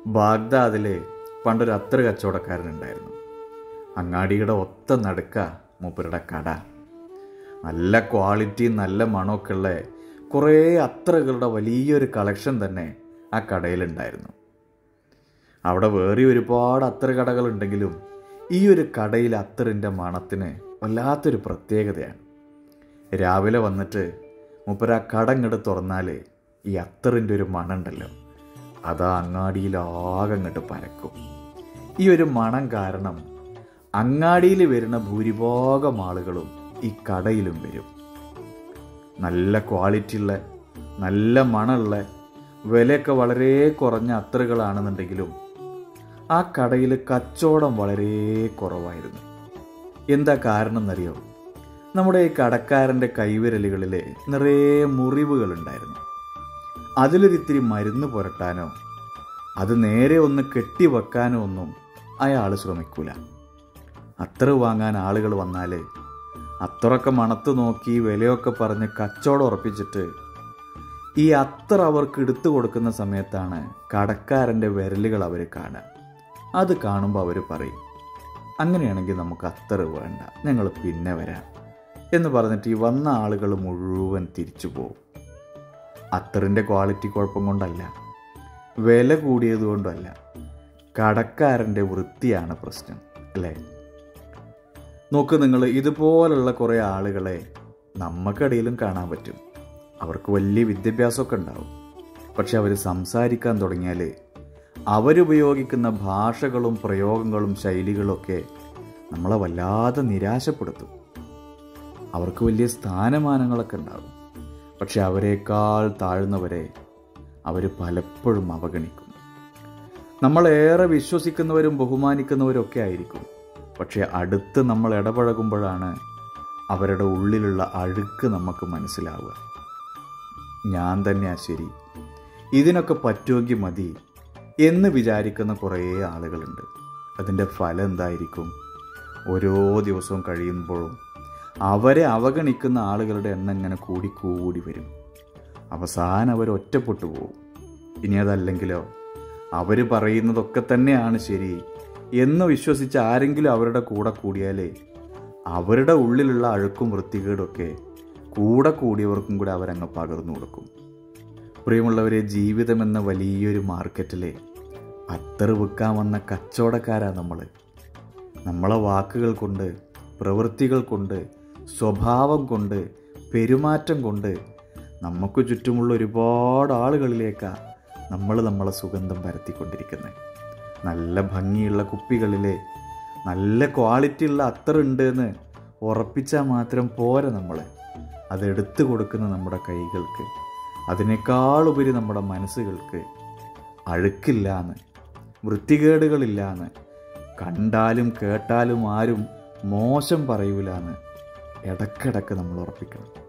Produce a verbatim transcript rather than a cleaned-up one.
ബാഗ്ദാദിൽ പണ്ടൊരു അത്തറ് കച്ചവടക്കാരനുണ്ടായിരുന്നു. അങ്ങാടിയുടെ ഒത്ത നടുക്ക മൂപ്പരുടെ കട. നല്ല ക്വാളിറ്റി നല്ല മണമൊക്കെ ഉള്ള കുറേ അത്തറുകളുടെ വലിയൊരു കളക്ഷൻ തന്നെ ആ കടയിലുണ്ടായിരുന്നു. അവിടെ വേറെ ഒരുപാട് അത്തറ് കടകളുണ്ടെങ്കിലും ഈ ഒരു കടയിൽ അത്തറിൻ്റെ മണത്തിന് വല്ലാത്തൊരു പ്രത്യേകതയാണ്. രാവിലെ വന്നിട്ട് മൂപ്പര് ആ കട ഇങ്ങോട്ട് തുറന്നാൽ ഈ അത്തറിൻ്റെ ഒരു മണമുണ്ടല്ലോ, അതാ അങ്ങാടിയിലാകെ അങ്ങോട്ട് പരക്കും. ഈ ഒരു മണം കാരണം അങ്ങാടിയിൽ വരുന്ന ഭൂരിഭാഗം ആളുകളും ഈ കടയിലും വരും. നല്ല ക്വാളിറ്റിയുള്ള നല്ല മണമുള്ള വിലയൊക്കെ വളരെ കുറഞ്ഞ അത്തറുകളാണെന്നുണ്ടെങ്കിലും ആ കടയിൽ കച്ചവടം വളരെ കുറവായിരുന്നു. എന്താ കാരണം എന്നറിയോ? നമ്മുടെ ഈ കടക്കാരൻ്റെ കൈവിരലുകളിൽ നിറയെ മുറിവുകളുണ്ടായിരുന്നു. അതിലൊരിത്തിരി മരുന്ന് പുരട്ടാനോ അത് നേരെ ഒന്ന് കെട്ടിവെക്കാനോ ഒന്നും അയാൾ ശ്രമിക്കൂല. അത്തറ് വാങ്ങാൻ ആളുകൾ വന്നാൽ അത്തറൊക്കെ മണത്ത് നോക്കി വിലയൊക്കെ പറഞ്ഞ് കച്ചവടം ഉറപ്പിച്ചിട്ട് ഈ അത്തർ അവർക്ക് എടുത്തു കൊടുക്കുന്ന സമയത്താണ് കടക്കാരൻ്റെ വിരലുകൾ അവർ കാണുക. അത് കാണുമ്പോൾ അവർ പറയും, അങ്ങനെയാണെങ്കിൽ നമുക്ക് അത്തറ് വേണ്ട, ഞങ്ങൾ പിന്നെ വരാം എന്ന് പറഞ്ഞിട്ട് ഈ വന്ന ആളുകൾ മുഴുവൻ തിരിച്ചു പോകും. അത്തറിൻ്റെ ക്വാളിറ്റി കുഴപ്പം കൊണ്ടല്ല, വില കൂടിയത് കൊണ്ടല്ല, കടക്കാരൻ്റെ വൃത്തിയാണ് പ്രശ്നം അല്ലേ? നോക്ക് നിങ്ങൾ, ഇതുപോലുള്ള കുറേ ആളുകളെ നമുക്കിടയിലും കാണാൻ പറ്റും. അവർക്ക് വലിയ വിദ്യാഭ്യാസമൊക്കെ ഉണ്ടാവും. പക്ഷെ അവർ സംസാരിക്കാൻ തുടങ്ങിയാൽ അവരുപയോഗിക്കുന്ന ഭാഷകളും പ്രയോഗങ്ങളും ശൈലികളൊക്കെ നമ്മളെ വല്ലാതെ നിരാശപ്പെടുത്തും. അവർക്ക് വലിയ സ്ഥാനമാനങ്ങളൊക്കെ ഉണ്ടാകും. പക്ഷെ അവരെക്കാൾ താഴ്ന്നവരെ അവർ പലപ്പോഴും അവഗണിക്കും. നമ്മളേറെ വിശ്വസിക്കുന്നവരും ബഹുമാനിക്കുന്നവരും ഒക്കെ ആയിരിക്കും. പക്ഷെ അടുത്ത് നമ്മൾ ഇടപഴകുമ്പോഴാണ് അവരുടെ ഉള്ളിലുള്ള അഴുക്ക് നമുക്ക് മനസ്സിലാവുക. ഞാൻ തന്നെയാ ശരി, ഇതിനൊക്കെ പറ്റുമെങ്കിൽ മതി എന്ന് വിചാരിക്കുന്ന കുറേ ആളുകളുണ്ട്. അതിൻ്റെ ഫലം എന്തായിരിക്കും? ഓരോ ദിവസവും കഴിയുമ്പോഴും അവരെ അവഗണിക്കുന്ന ആളുകളുടെ എണ്ണം ഇങ്ങനെ കൂടിക്കൂടി വരും. അവസാനം അവർ ഒറ്റപ്പെട്ടു പോകും. ഇനി അതല്ലെങ്കിലോ അവർ പറയുന്നതൊക്കെ തന്നെയാണ് ശരി എന്ന് വിശ്വസിച്ച് ആരെങ്കിലും അവരുടെ കൂടെ കൂടിയാലേ അവരുടെ ഉള്ളിലുള്ള അഴുക്കും വൃത്തികേടുമൊക്കെ കൂടെ കൂടിയവർക്കും കൂടെ അവരങ്ങ് പകർന്നു കൊടുക്കും. പ്രിയമുള്ളവരെ, ജീവിതമെന്ന വലിയൊരു മാർക്കറ്റിലെ അത്തറ് വിൽക്കാൻ വന്ന കച്ചവടക്കാരാ നമ്മൾ. നമ്മളെ വാക്കുകൾ കൊണ്ട്, പ്രവൃത്തികൾ കൊണ്ട്, സ്വഭാവം കൊണ്ട്, പെരുമാറ്റം കൊണ്ട് നമുക്ക് ചുറ്റുമുള്ള ഒരുപാട് ആളുകളിലേക്കാണ് നമ്മൾ നമ്മളെ സുഗന്ധം പരത്തിക്കൊണ്ടിരിക്കുന്നത്. നല്ല ഭംഗിയുള്ള കുപ്പികളിലെ നല്ല ക്വാളിറ്റിയുള്ള അത്തറുണ്ട് എന്ന് ഉറപ്പിച്ചാൽ മാത്രം പോരാ. നമ്മൾ അതെടുത്തു കൊടുക്കുന്ന നമ്മുടെ കൈകൾക്ക്, അതിനേക്കാളുപരി നമ്മുടെ മനസ്സുകൾക്ക് അഴുക്കില്ലാന്ന്, വൃത്തികേടുകളില്ലാന്ന്, കണ്ടാലും കേട്ടാലും ആരും മോശം പറയൂലാന്ന് ഇടയ്ക്കിടയ്ക്ക് നമ്മൾ ഉറപ്പിക്കണം.